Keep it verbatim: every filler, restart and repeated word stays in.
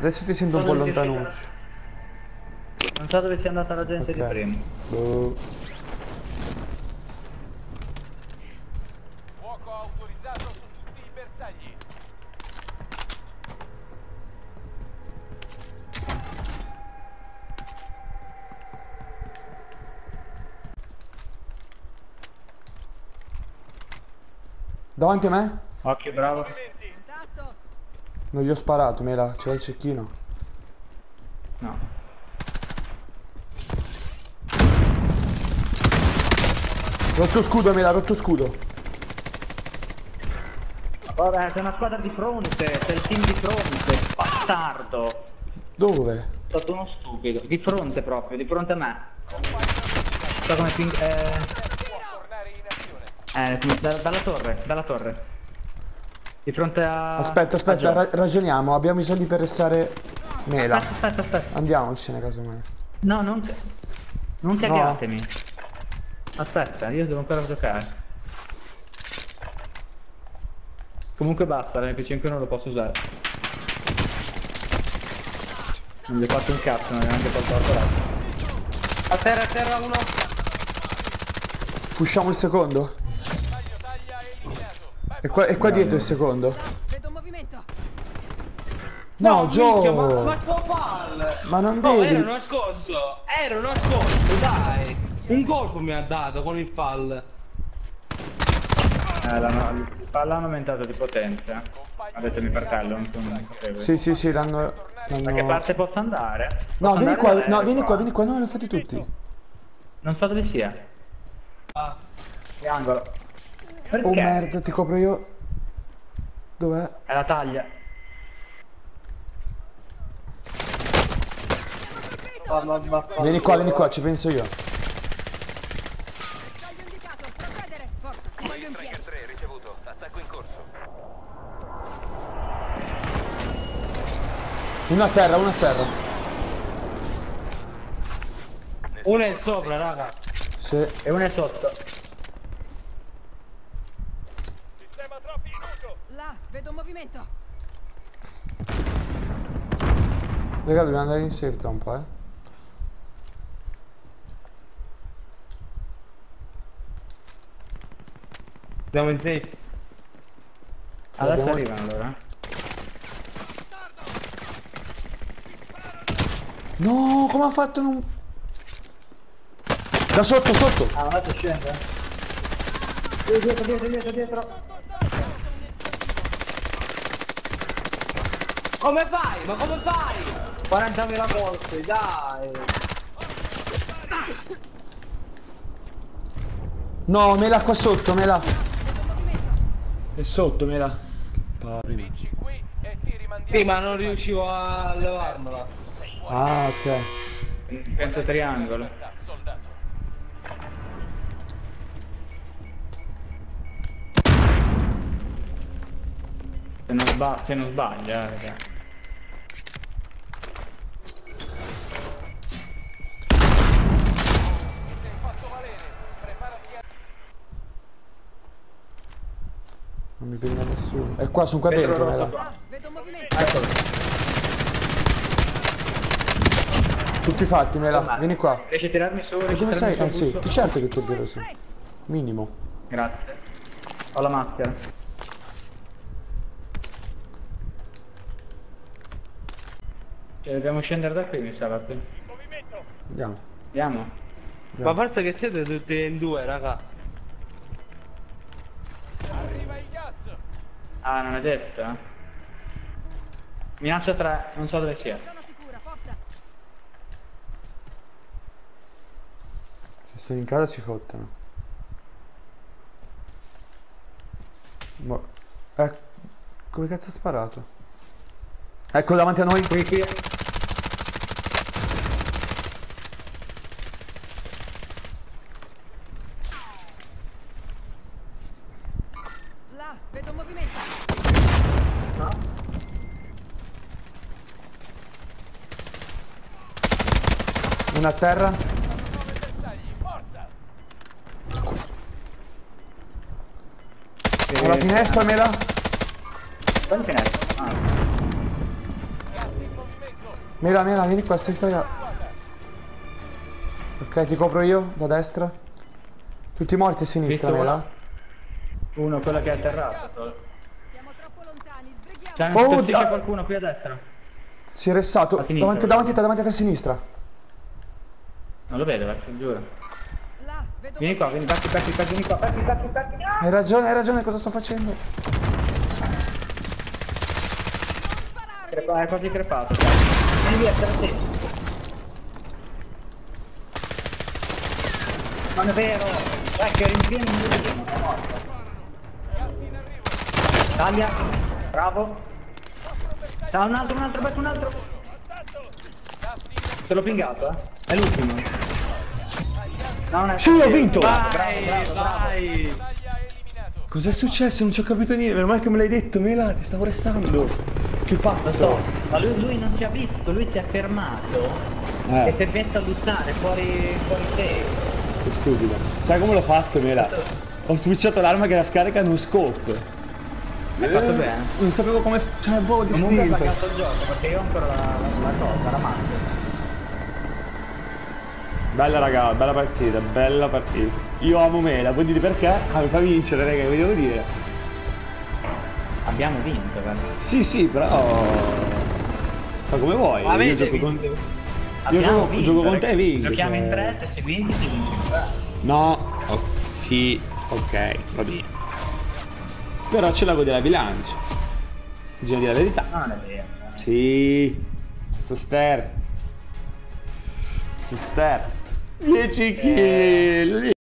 Adesso ti sento un po' lontano. Non so dove sia andata la gente okay. di prima. Boh. Fuoco autorizzato su tutti i bersagli. Davanti a me? Occhio, bravo. Non gli ho sparato, Mela, c'è il cecchino. No. Rotto scudo, Mela, rotto scudo. Vabbè, c'è una squadra di fronte, c'è il team di fronte, bastardo. Dove? Sono stato uno stupido. Di fronte proprio, di fronte a me. So come ping... Eh... eh da, dalla torre, dalla torre. Di fronte a... Aspetta, aspetta, ra ragioniamo, abbiamo i soldi per restare Mela. Aspetta, aspetta, aspetta. Andiamocene, casomai. No, non... Non No. cagatemi. Aspetta, io devo ancora giocare. Comunque basta, l'M P cinque non lo posso usare. Non gli ho fatto un cazzo, non gli ho neanche portato l'altro. A terra, a terra uno. Pusciamo il secondo? E qua, e qua No, dietro no. il secondo? Vedo un movimento. No, Joe! Minchia, ma, ma sto palle! Ma non No, devi... ero nascosto! Ero nascosto, dai! Un colpo mi ha dato con il fall. Eh, l'hanno, il palla hanno aumentato di potenza. Ha detto mio fratello, non sono consapevole. Sì, sì, sì, l'hanno... Da che parte posso andare? No, Posso vieni andare qua, dove? no, vieni qua, vieni qua, no, li ho fatti tutti. Non so dove sia. Ah, Triangolo. Perché? Oh merda, ti copro io. Dov'è? È la taglia. parla, ma, Vieni qua, vieni qua, ci penso io. Taglio indicato. Procedere. Forza. Voglio in piedi. tre ricevuto. Attacco in corso. Uno a terra, uno a terra. uno è sopra, raga. Sì. E uno è sotto. Sistema troppi in uso. Là. Vedo un movimento. Raga, dobbiamo andare in safe tra un po', eh. Andiamo in safe. Adesso abbiamo- arrivano allora. No, come ha fatto a non... Da sotto, sotto! Ah, adesso scende. Dietro, dietro, dietro, dietro. Come fai? Ma come fai? quarantamila colpi, dai. No, Mela qua sotto, Mela. Vedo un movimento. È sotto, Mela. Che pari. Vinci qui e ti rimandiamo. Sì, ma non riuscivo a levarmela. Ah, ok. Penso triangolo. Soldato. Se non, sba se non sbaglia, eh, raga. Ti sei fatto valere. Preparati a... Non mi prende nessuno. È qua, sono qua Vetro dentro, rotto Mela. qua. Vedo un movimento. Eccolo. Tutti fatti, Mela. Vieni qua. Riesci a tirarmi su? E Riesci a dove sei? tirarmi Eh su? sì, Busso? ti certo che tu dirò sì. Minimo. Grazie. Ho la maschera. Cioè, dobbiamo scendere da qui, mi sa, Vatti. Andiamo. Andiamo. Ma forse che siete tutti in due, raga. Arriva il gas. Ah, non è detto, eh. Minaccia tre, non so dove sia. Zona sicura. Forza. Se sono in casa si fottono. Ma... Eh... Come cazzo ha sparato? Ecco davanti a noi. Qui, qui. Là. Vedo un movimento. Una a terra. Bersagli, forza. Una finestra, Mela. Quale finestra? Ah. Gas in movimento. Mela, Mela, vieni qua, stai sdraiato. Ok, ti copro io, da destra. Tutti morti a sinistra, Visto Mela. Uno, quello che è atterrato solo. Siamo troppo lontani, sbrighiamo. C'è Oh, un di- c'è ah. qualcuno qui a destra. Si è ressato. A sinistra, Davanti, davanti a te, davanti a te a sinistra. Non lo vedo, vecchio, giuro. Là, vedo Vieni qua, vieni, movimento. bacchi, bacchi, bacchi, vieni qua, bacchi, bacchi, bacchi. Ah! Hai ragione, hai ragione, cosa sto facendo? Spararmi. Crepa- È quasi crepato. Vieni via, stai sì. Non è vero! Vecchio, rinvieni in due, è morto. Taglia, bravo. Ciao, un altro, un altro, becco un altro. Te l'ho pingato, eh. È l'ultimo. No, non è... Sì, ho vinto! Bravo, Vai, bravo, bravo. vai. Battaglia eliminato. Cos'è successo? Non ci ho capito niente. Meno male che me l'hai detto, Mela, ti stavo restando. Che Lo pazzo. so, ma lui, lui non ci ha visto, lui si è fermato Eh. e si è messo a lottare fuori, fuori te. Che stupido. Sai come l'ho fatto, Mela? Ho switchato l'arma che era scarica in uno scope. Hai fatto Eh, bene. Non sapevo come... Cioè, boh, Comunque ho distinto. pagato il gioco perché io ho ancora la, la, la cosa, la macchina. Bella raga, bella partita, bella partita. Io amo Mela, vuoi dire perché? Ah, mi fa vincere, raga, vi devo dire. Abbiamo vinto, vero? Sì, sì, però... Fa come vuoi, io Avete gioco con te. Io Abbiamo gioco, vinto, gioco con te e ragazzi. vinco. Giochiamo cioè. in tre, se si vinci si vince in tre. No, oh, sì, ok, va bene. Però ce l'avevo della bilancia. Bisogna dire la verità. No, non è vero. eh. Sì, Soster. Soster. dieci kill.